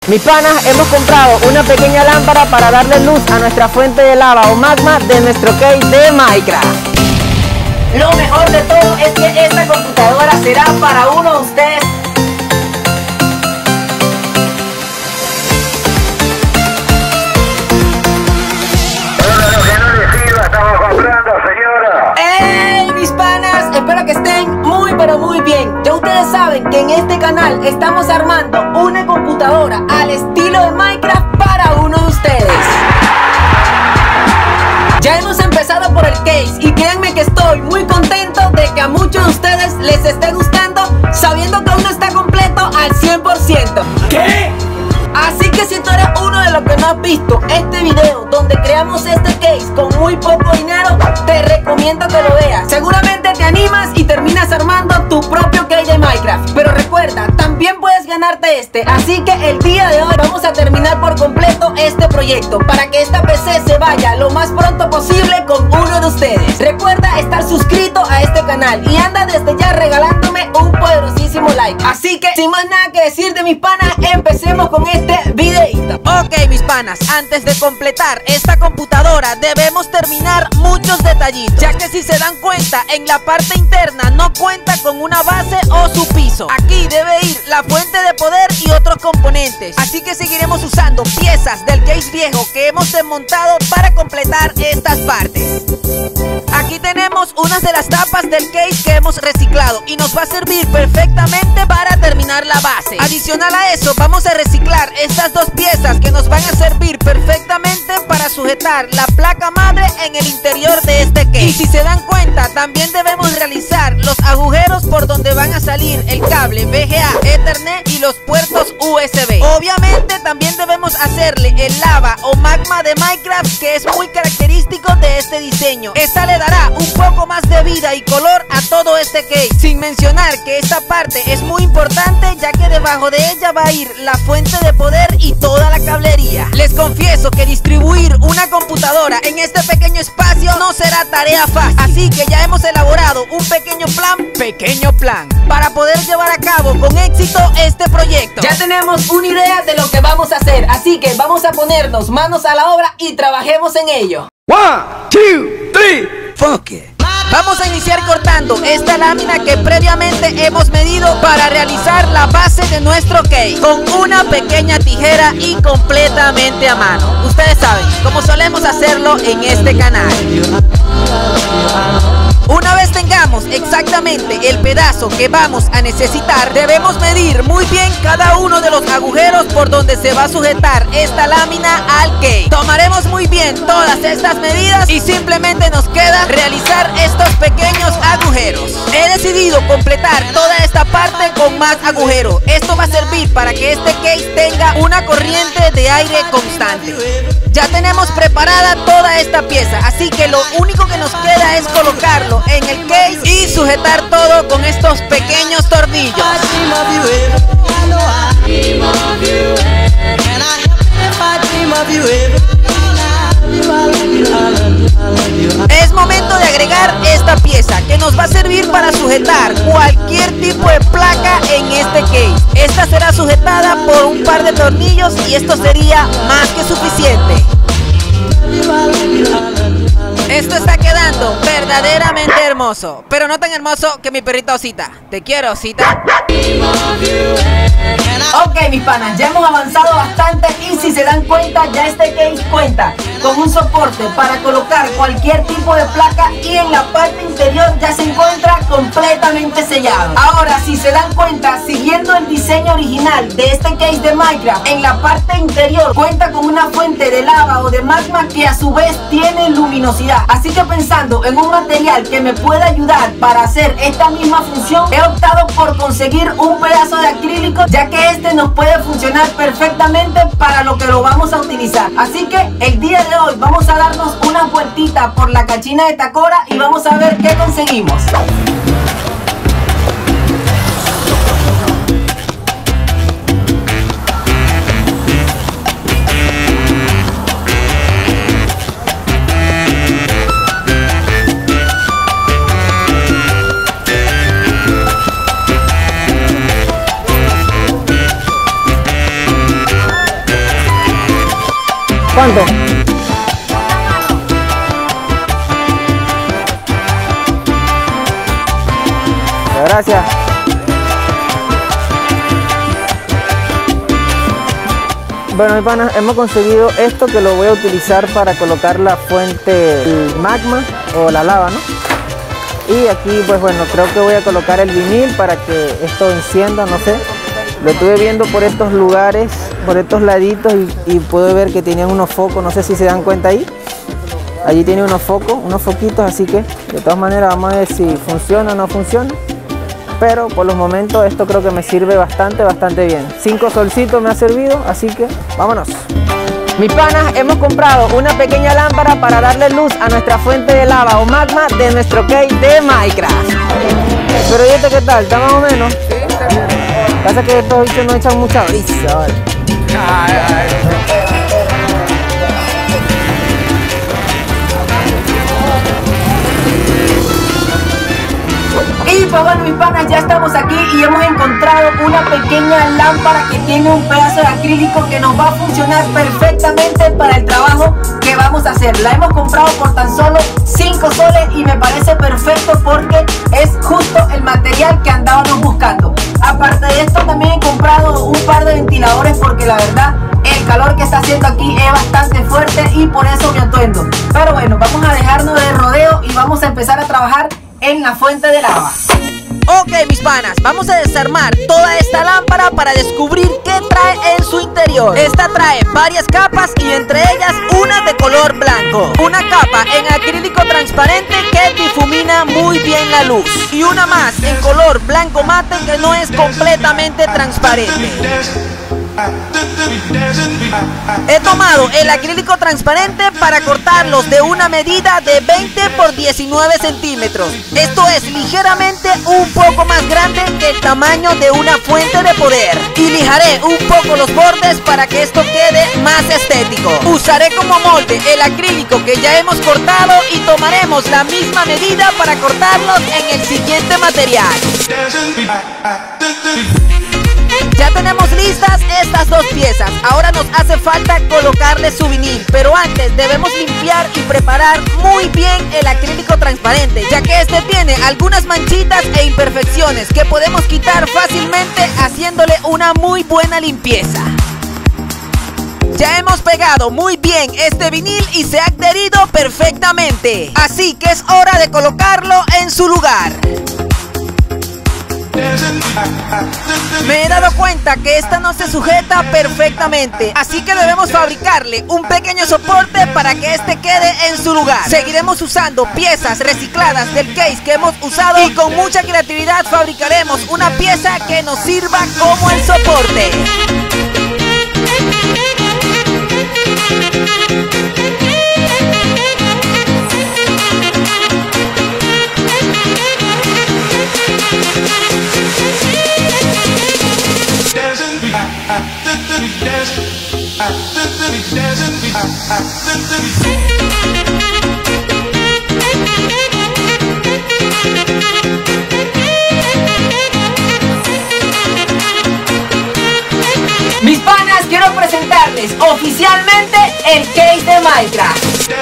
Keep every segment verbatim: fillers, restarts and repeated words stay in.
Mis panas, hemos comprado una pequeña lámpara para darle luz a nuestra fuente de lava o magma de nuestro case de Minecraft. Lo mejor de todo es que esta computadora será para uno de ustedes. ¡Ey, mis panas! Espero que estén muy pero muy bien. Ya ustedes saben que en este canal estamos armando una computadora al estilo de Minecraft para uno de ustedes. Ya hemos empezado por el case y créanme que estoy muy contento de que a muchos de ustedes les esté gustando, sabiendo que aún no está completo al cien por ciento. ¿Qué? Así que si tú eres uno de los que no has visto este video donde creamos este case con muy poco dinero, te recomiendo que lo veas. Seguramente te animas y terminas armando tu propio case de Minecraft. Pero recuerda, también puedes ganarte este. Así que el día de hoy vamos a terminar por completo este proyecto para que esta P C se vaya lo más pronto posible con uno de ustedes. Recuerda estar suscrito a este canal y anda desde ya regalándome un poderosísimo like. Así que sin más nada que decir de mis panas, empecemos con este videito. Ok, mis panas, antes de completar esta computadora debemos terminar muchos detallitos, ya que si se dan cuenta, en la parte interna no cuenta con una base o su piso. Aquí debe ir la fuente de poder y otros componentes, así que seguiremos usando piezas del case viejo que hemos desmontado para completar estas partes. Aquí tenemos unas de las tapas del case que hemos reciclado y nos va a servir perfectamente para terminar la base. Adicional a eso, vamos a reciclar estas dos piezas que nos van a servir perfectamente para sujetar la placa madre en el interior de este case. Y si se dan cuenta, también debemos realizar los agujeros por donde van a salir el cable V G A, Ethernet y los puertos U S B. Obviamente también debemos hacerle el lava o magma de Minecraft, que es muy característico de este diseño. Esta le dará un poco más de vida y color a todo este case, sin mencionar que esta parte es muy importante, ya que debajo de ella va a ir la fuente de poder y toda la cablería. Les confieso que distribuir una computadora en este pequeño espacio no será tarea fácil, así que ya hemos elaborado un pequeño plan, pequeño plan, para poder llevar a cabo con éxito este proyecto. Ya tenemos una idea de lo que vamos a hacer, así que vamos a ponernos manos a la obra y trabajemos en ello. One, two, three, fuck it. Vamos a iniciar cortando esta lámina que previamente hemos medido para realizar la base de nuestro case con una pequeña tijera y completamente a mano. Ustedes saben, como solemos hacerlo en este canal. Una vez tengamos exactamente el pedazo que vamos a necesitar, debemos medir muy bien cada uno de los agujeros por donde se va a sujetar esta lámina al case. Tomaremos muy bien todas estas medidas y simplemente nos queda realizar estos pequeños agujeros. He decidido completar toda esta parte con más agujeros. Esto va a servir para que este case tenga una corriente de aire constante. Ya tenemos preparada toda esta pieza, así que lo único que nos queda es colocarlo en el case y sujetar todo con estos pequeños tornillos. Es momento de agregar esta pieza que nos va a servir para sujetar cualquier tipo de placa en este case. Esta será sujetada por un par de tornillos y esto sería más que suficiente. Esto está quedando verdaderamente hermoso, pero no tan hermoso que mi perrita Osita. Te quiero, Osita. Ok, mis panas, ya hemos avanzado bastante y si se dan cuenta, ya este case cuenta con un soporte para colocar cualquier tipo de placa y en la parte interior ya se encuentra completamente sellado. Ahora, si se dan cuenta, siguiendo el diseño original de este case de Minecraft, en la parte interior cuenta con una fuente de lava o de magma que a su vez tiene luminosidad. Así que pensando en un material que me pueda ayudar para hacer esta misma función, he optado por conseguir un pedazo de acrílico, ya que este nos puede funcionar perfectamente para lo que lo vamos a utilizar. Así que el día de hoy vamos a darnos una vueltita por la cachina de Tacora y vamos a ver qué conseguimos. ¿Cuánto? Gracias. Bueno, mi pana, hemos conseguido esto que lo voy a utilizar para colocar la fuente, el magma o la lava, ¿no? Y aquí, pues bueno, creo que voy a colocar el vinil para que esto encienda, no sé. Lo estuve viendo por estos lugares, por estos laditos y, y puedo ver que tenían unos focos, no sé si se dan cuenta ahí. Allí tiene unos focos, unos foquitos, así que de todas maneras vamos a ver si funciona o no funciona. Pero por los momentos esto creo que me sirve bastante, bastante bien. Cinco solcitos me ha servido, así que vámonos. Mis panas, hemos comprado una pequeña lámpara para darle luz a nuestra fuente de lava o magma de nuestro case de Minecraft. Pero ¿y esto qué tal? ¿Está más o menos? Sí, está bien. Pasa que estos bichos no echan mucha brisa, ¿vale? Ay, ay. Y pues bueno, mis panas, ya estamos aquí y hemos encontrado una pequeña lámpara que tiene un pedazo de acrílico que nos va a funcionar perfectamente para el trabajo que vamos a hacer. La hemos comprado por tan solo cinco soles y me parece perfecto porque es justo el material que andábamos buscando. Aparte de esto, también he comprado un par de ventiladores porque la verdad el calor que está haciendo aquí es bastante fuerte y por eso me atuendo. Pero bueno, vamos a dejarnos de rodeo y vamos a empezar a trabajar en la fuente de lava. Ok, mis panas, vamos a desarmar toda esta lámpara para descubrir qué trae en su interior. Esta trae varias capas y entre ellas una de color blanco, una capa en acrílico transparente que difumina muy bien la luz y una más en color blanco mate que no es completamente transparente. He tomado el acrílico transparente para cortarlos de una medida de veinte por diecinueve centímetros. Esto es ligeramente un poco más grande que el tamaño de una fuente de poder. Y lijaré un poco los bordes para que esto quede más estético. Usaré como molde el acrílico que ya hemos cortado y tomaremos la misma medida para cortarlos en el siguiente material. Ya tenemos listas estas dos piezas. Ahora nos hace falta colocarle su vinil, pero antes debemos limpiar y preparar muy bien el acrílico transparente, ya que este tiene algunas manchitas e imperfecciones que podemos quitar fácilmente haciéndole una muy buena limpieza. Ya hemos pegado muy bien este vinil y se ha adherido perfectamente, así que es hora de colocarlo en su lugar. Me he dado cuenta que esta no se sujeta perfectamente, así que debemos fabricarle un pequeño soporte para que este quede en su lugar. Seguiremos usando piezas recicladas del case que hemos usado y con mucha creatividad fabricaremos una pieza que nos sirva como el soporte. Mis panas, quiero presentarles oficialmente el case de Minecraft.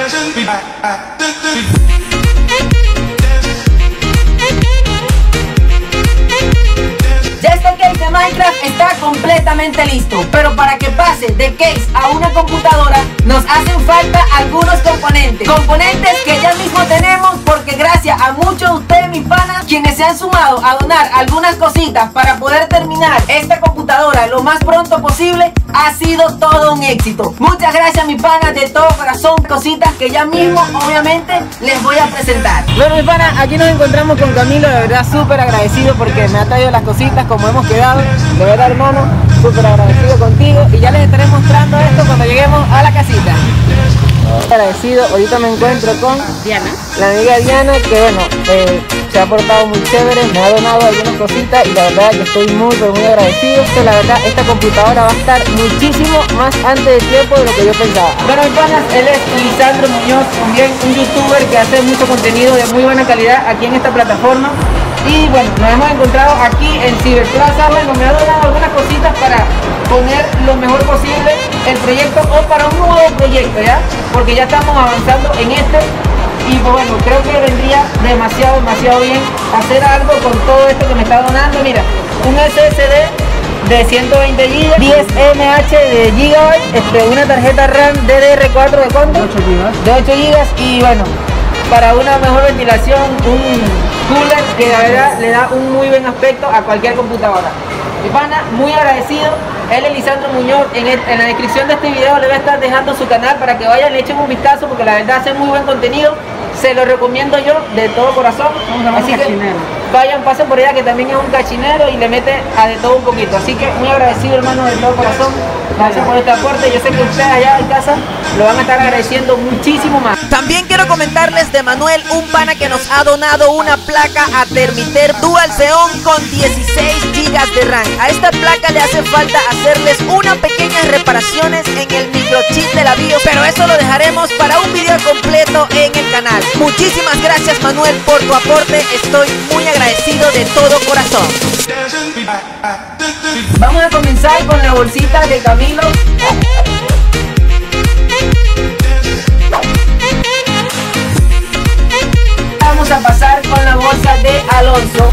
Ya este case de Minecraft está completamente listo, pero para que pase de case a una computadora nos hacen falta algunos componentes. Componentes que ya mismo tenemos porque gracias a muchos de ustedes, mis panas, quienes se han sumado a donar algunas cositas para poder terminar esta computadora lo más pronto posible, ha sido todo un éxito. Muchas gracias, mis panas, de todo corazón. Cositas que ya mismo obviamente les voy a presentar. Bueno, mis panas, aquí nos encontramos con Camilo, de verdad súper agradecido porque me ha traído las cositas como hemos quedado. De verdad, hermano, súper agradecido contigo y ya les estaré mostrando esto cuando lleguemos a la casita. Agradecido, ahorita me encuentro con Diana, la amiga Diana, que bueno, eh, se ha portado muy chévere, me ha donado algunas cositas y la verdad yo estoy muy pero muy agradecido. Que la verdad esta computadora va a estar muchísimo más antes de tiempo de lo que yo pensaba. Bueno, mis panas, él es Lisandro Muñoz, también un youtuber que hace mucho contenido de muy buena calidad aquí en esta plataforma. Y bueno, nos hemos encontrado aquí en Ciberplaza. Bueno, me ha donado algunas cositas para poner lo mejor posible el proyecto o para un nuevo proyecto, ¿ya? Porque ya estamos avanzando en este y pues bueno, creo que vendría demasiado, demasiado bien hacer algo con todo esto que me está donando. Mira, un S S D de ciento veinte gigas, diez M H de gigabyte, este, una tarjeta RAM D D R cuatro de cuánto? ocho gigas. De ocho gigas y bueno, para una mejor ventilación, un cooler que la verdad le da un muy buen aspecto a cualquier computadora. Mi pana, muy agradecido. Él es Lisandro Muñoz. En, el, en la descripción de este video le voy a estar dejando su canal para que vayan, le echen un vistazo porque la verdad hace muy buen contenido. Se lo recomiendo yo de todo corazón. Así que vayan, pasen por allá, que también es un cachinero y le mete a de todo un poquito. Así que muy agradecido, hermano, de todo corazón. Gracias por este aporte. Yo sé que ustedes allá en casa lo van a estar agradeciendo muchísimo más. También quiero comentarles de Manuel, un pana que nos ha donado una placa a Thermiter Dual Xeon con dieciséis gigas de RAM. A esta placa le hace falta hacerles unas pequeñas reparaciones en el microchip de la BIOS, pero eso lo dejaremos para un video completo en el canal. Muchísimas gracias, Manuel, por tu aporte. Estoy muy agradecido de todo corazón. Vamos a comenzar con la bolsita de Camilo. Vamos a pasar con la bolsa de Alonso.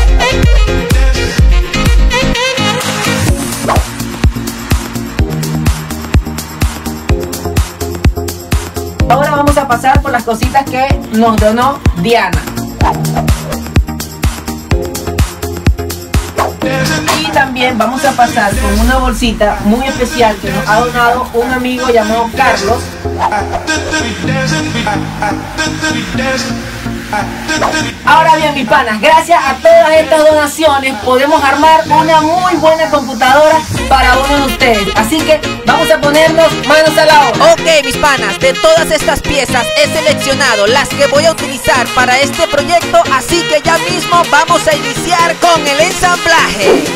Ahora vamos a pasar por las cositas que nos donó Diana. Y también vamos a pasar con una bolsita muy especial que nos ha donado un amigo llamado Carlos. Ahora bien, mis panas, gracias a todas estas donaciones podemos armar una muy buena computadora para uno de ustedes. Así que vamos a ponernos manos a la obra. Ok, mis panas, de todas estas piezas he seleccionado las que voy a utilizar para este proyecto, así que ya mismo vamos a iniciar con el ensamblaje.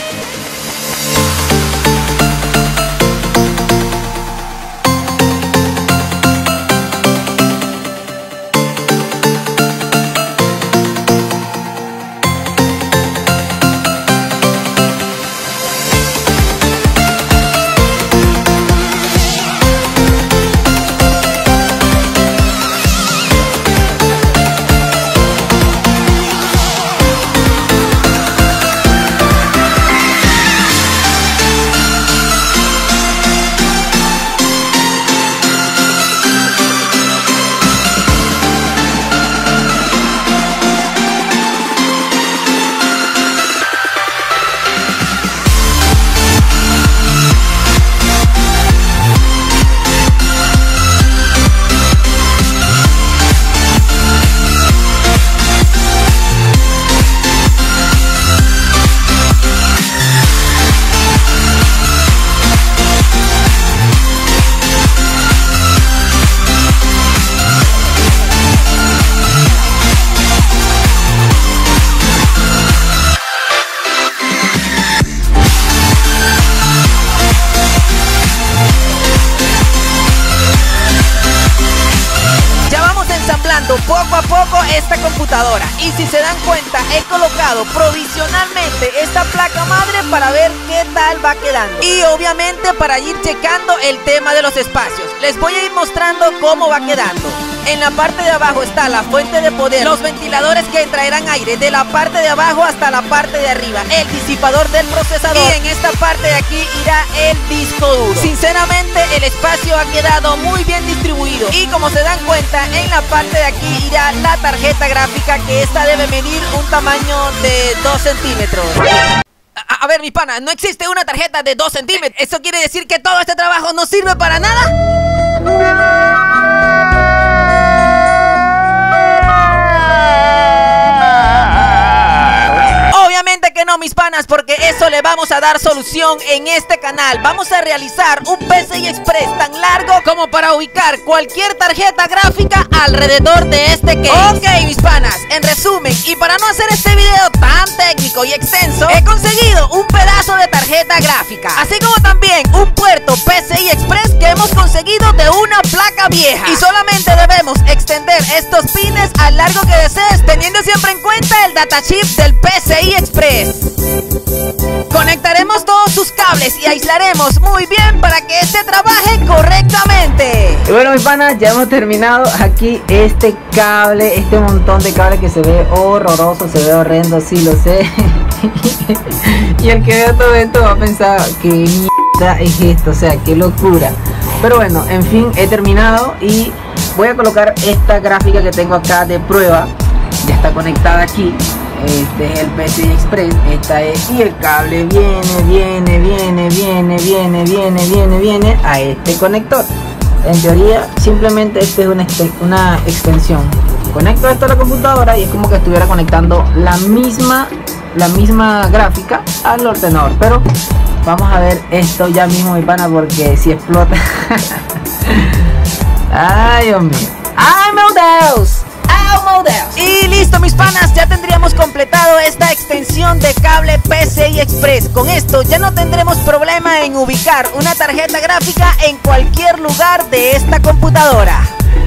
Poco a poco esta computadora, y si se dan cuenta he colocado provisionalmente esta placa madre para ver qué tal va quedando y obviamente para ir checando el tema de los espacios. Les voy a ir mostrando cómo va quedando. En la parte de abajo está la fuente de poder, los ventiladores que traerán aire de la parte de abajo hasta la parte de arriba, el disipador del procesador, y en esta parte de aquí irá el disco duro. Sinceramente el espacio ha quedado muy bien distribuido y como se dan cuenta en la parte de aquí irá la tarjeta gráfica, que esta debe medir un tamaño de dos centímetros. A, a ver, mi pana, no existe una tarjeta de dos centímetros. ¿Eso quiere decir que todo este trabajo no sirve para nada? Que no, mis panas, porque eso le vamos a dar solución en este canal. Vamos a realizar un P C I Express tan largo como para ubicar cualquier tarjeta gráfica alrededor de este case. Ok, mis panas, en resumen, y para no hacer este video tan técnico y extenso, he conseguido un pedazo de tarjeta gráfica, así como también un puerto P C I Express que hemos conseguido de una placa vieja, y solamente debemos extraer extender estos pines al largo que desees, teniendo siempre en cuenta el datachip del P C I Express. Conectaremos todos sus cables y aislaremos muy bien para que este trabaje correctamente. Y bueno, mis panas, ya hemos terminado aquí este cable, este montón de cable que se ve horroroso, se ve horrendo, sí lo sé. Y el que vea todo esto va a pensar que mierda es esto, o sea, qué locura. Pero bueno, en fin, he terminado y voy a colocar esta gráfica que tengo acá de prueba. Ya está conectada aquí. Este es el P C I Express, esta es, y el cable viene, viene, viene, viene, viene, viene, viene, viene a este conector. En teoría, simplemente esto es una, una extensión. Conecto esto a la computadora y es como que estuviera conectando la misma, la misma gráfica al ordenador. Pero vamos a ver esto ya mismo, mi pana, porque si explota. Ay, Dios mío. Ay, meu Deus. Y listo, mis panas, ya tendríamos completado esta extensión de cable P C I Express. Con esto ya no tendremos problema en ubicar una tarjeta gráfica en cualquier lugar de esta computadora.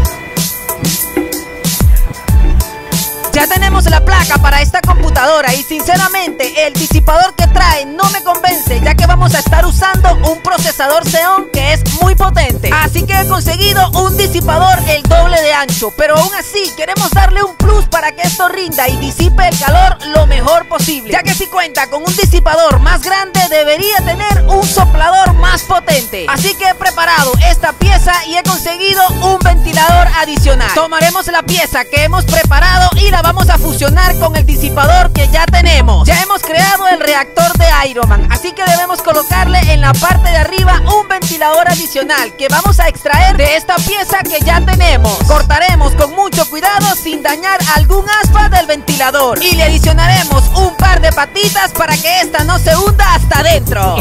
Ya tenemos la placa para esta computadora y sinceramente el disipador que trae no me convence, ya que vamos a estar usando un procesador Xeon que es muy potente. Así que he conseguido un disipador el doble de ancho, pero aún así queremos darle un plus para que esto rinda y disipe el calor lo mejor posible, ya que si cuenta con un disipador más grande debería tener un soplador más potente. Así que he preparado esta pieza y he conseguido un ventilador adicional. Tomaremos la pieza que hemos preparado y la vamos a fusionar con el disipador que ya tenemos. Ya hemos creado el reactor de Iron Man, así que debemos colocarle en la parte de arriba un ventilador adicional que vamos a extraer de esta pieza que ya tenemos. Cortaremos con mucho cuidado sin dañar algún aspa del ventilador y le adicionaremos un par de patitas para que esta no se hunda hasta adentro.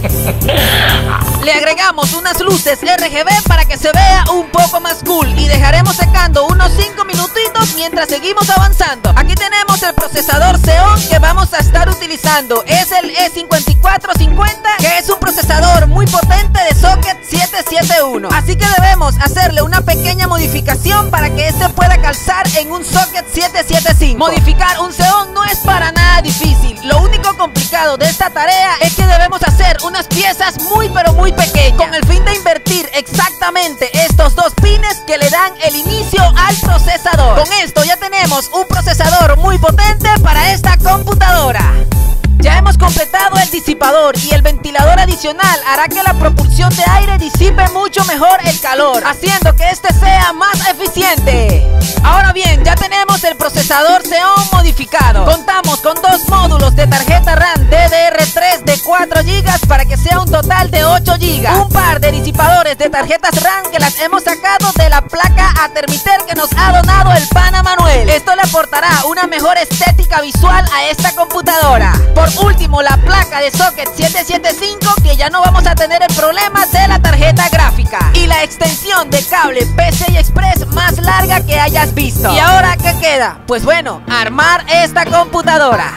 Le agregamos unas luces R G B para que se vea un poco más cool y dejaremos secando unos cinco minutitos mientras seguimos avanzando. Aquí tenemos el procesador Xeon que vamos a estar utilizando. Es el E cincuenta y cuatro cincuenta, que es un procesador muy potente de socket siete siete uno. Así que debemos hacerle una pequeña modificación para que este pueda calzar en un socket siete siete cinco. Modificar un Xeon no es para nada difícil. Lo único complicado de esta tarea es que debemos hacer unas piezas muy pero muy pequeñas, con el fin de invertir exactamente estos dos pines que le dan el inicio al procesador. Con esto ya tenemos un procesador muy potente para esta computadora. Ya hemos completado el disipador y el ventilador adicional hará que la propulsión de aire disipe mucho mejor el calor, haciendo que este sea más eficiente. Ahora bien, ya tenemos el procesador Xeon modificado. Contamos con dos módulos de tarjeta RAM D D R tres de cuatro gigas para que sea un total de ocho gigas. Un par de disipadores de tarjetas RAM que las hemos sacado de la placa Atermiter que nos ha donado el pana Manuel. Esto le aportará una mejor estética visual a esta computadora. Por último, la placa de socket siete siete cinco, que ya no vamos a tener el problema de la tarjeta gráfica. Y la extensión de cable P C I Express más larga que hayas visto. ¿Y ahora qué queda? Pues bueno, armar esta computadora.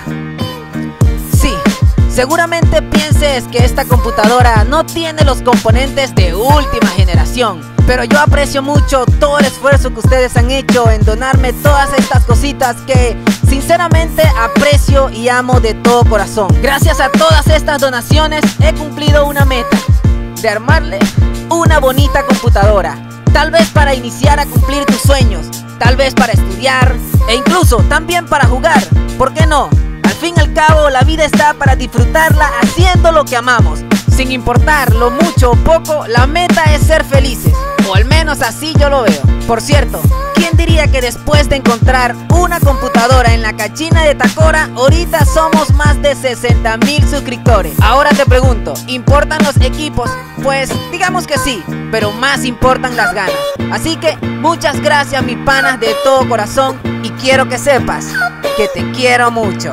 Sí, seguramente pienses que esta computadora no tiene los componentes de última generación, pero yo aprecio mucho todo el esfuerzo que ustedes han hecho en donarme todas estas cositas que sinceramente aprecio y amo de todo corazón. Gracias a todas estas donaciones he cumplido una meta, de armarle una bonita computadora. Tal vez para iniciar a cumplir tus sueños, tal vez para estudiar e incluso también para jugar. ¿Por qué no? Al fin y al cabo la vida está para disfrutarla haciendo lo que amamos. Sin importar lo mucho o poco, la meta es ser felices. O al menos así yo lo veo. Por cierto, ¿quién diría que después de encontrar una computadora en la cachina de Tacora, ahorita somos más de sesenta mil suscriptores? Ahora te pregunto, ¿importan los equipos? Pues digamos que sí, pero más importan las ganas. Así que muchas gracias, mis panas, de todo corazón, y quiero que sepas que te quiero mucho.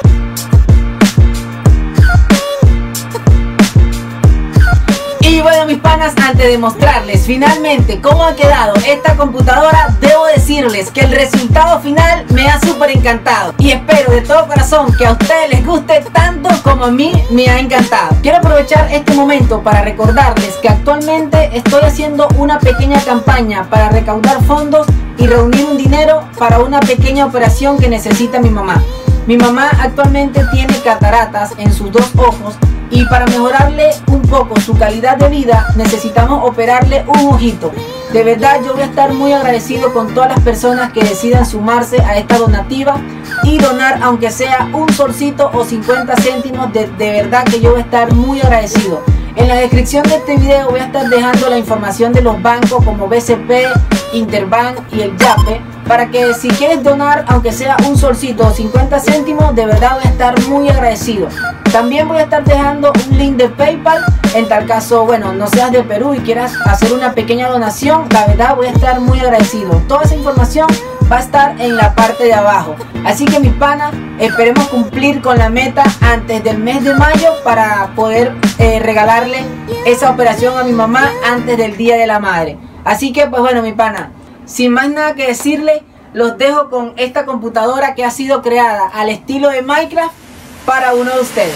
Y bueno, mis panas, antes de mostrarles finalmente cómo ha quedado esta computadora, debo decirles que el resultado final me ha súper encantado y espero de todo corazón que a ustedes les guste tanto como a mí me ha encantado. Quiero aprovechar este momento para recordarles que actualmente estoy haciendo una pequeña campaña para recaudar fondos y reunir un dinero para una pequeña operación que necesita mi mamá. Mi mamá actualmente tiene cataratas en sus dos ojos y para mejorarle un poco su calidad de vida necesitamos operarle un ojito. De verdad yo voy a estar muy agradecido con todas las personas que decidan sumarse a esta donativa y donar aunque sea un solcito o cincuenta céntimos. De, de verdad que yo voy a estar muy agradecido. En la descripción de este video voy a estar dejando la información de los bancos como B C P, Interbank y el Yape, para que si quieres donar aunque sea un solcito o cincuenta céntimos, de verdad voy a estar muy agradecido. También voy a estar dejando un link de PayPal en tal caso, bueno, no seas de Perú y quieras hacer una pequeña donación, la verdad voy a estar muy agradecido. Toda esa información va a estar en la parte de abajo. Así que mis panas, esperemos cumplir con la meta antes del mes de mayo para poder eh, regalarle esa operación a mi mamá antes del Día de la Madre. Así que pues bueno, mi pana, sin más nada que decirle, los dejo con esta computadora que ha sido creada al estilo de Minecraft para uno de ustedes.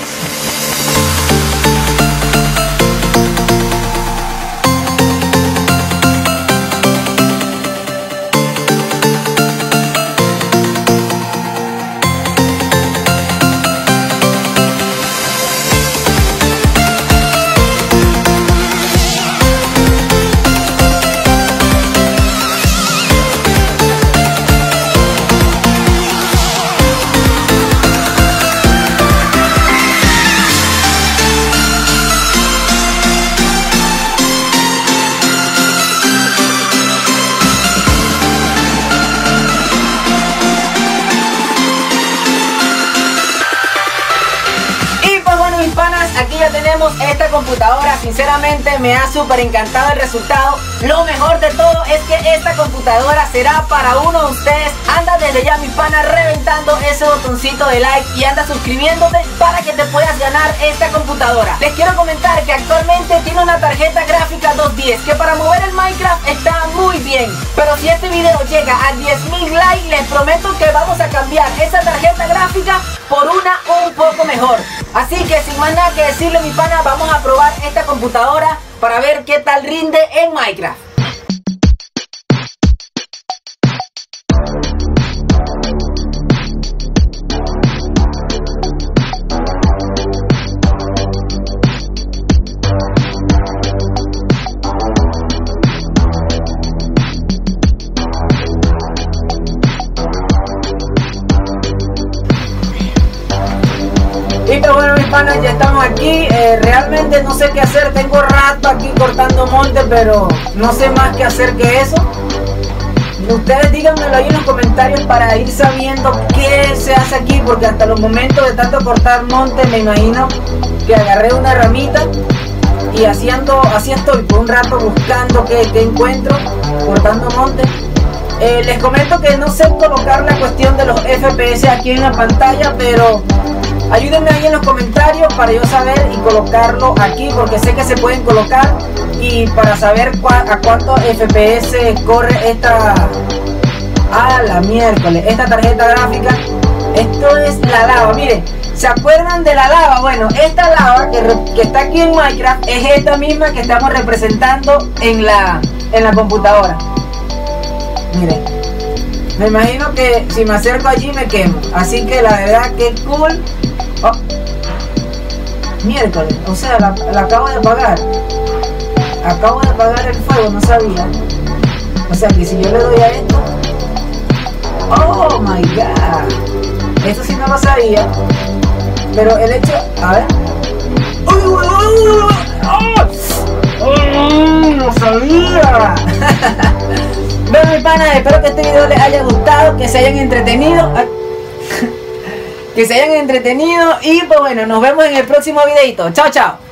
Aquí ya tenemos esta computadora, sinceramente me ha súper encantado el resultado. Lo mejor de todo es que esta computadora será para uno de ustedes. Anda desde ya, mi pana, reventando ese botoncito de like y anda suscribiéndote para que te puedas ganar esta computadora. Les quiero comentar que actualmente tiene una tarjeta gráfica dos diez que para mover el Minecraft está muy bien. Pero si este video llega a diez mil likes, les prometo que vamos a cambiar esa tarjeta gráfica por una un poco mejor. Así que sin más nada que decirle, mi pana, vamos a probar esta computadora para ver qué tal rinde en Minecraft. Y pues bueno, mis panas, ya estamos aquí. eh, Realmente no sé qué hacer. Tengo rato aquí cortando monte, pero no sé más qué hacer que eso. Ustedes díganmelo ahí en los comentarios para ir sabiendo qué se hace aquí, porque hasta los momentos de tanto cortar monte me imagino que agarré una ramita y así ando, así estoy por un rato buscando qué, qué encuentro, cortando monte. eh, Les comento que no sé colocar la cuestión de los F P S aquí en la pantalla, pero ayúdenme ahí en los comentarios para yo saber y colocarlo aquí, porque sé que se pueden colocar, y para saber a cuántos F P S corre esta a la miércoles esta tarjeta gráfica. Esto es la lava, miren, ¿se acuerdan de la lava? Bueno, esta lava que, que está aquí en Minecraft es esta misma que estamos representando en la, en la computadora. Miren, me imagino que si me acerco allí me quemo, así que la verdad que cool. Oh, miércoles, o sea, la, la acabo de apagar. Acabo de apagar el fuego, no sabía. O sea que si yo le doy a esto. Oh my god. Eso sí no lo sabía. Pero el hecho. A ver. ¡Uy, uy, uy, uy! ¡Oh! ¡Oh! ¡No sabía! Bueno, mi pana, espero que este video les haya gustado, que se hayan entretenido. Que se hayan entretenido y pues bueno, nos vemos en el próximo videito. Chao, chao.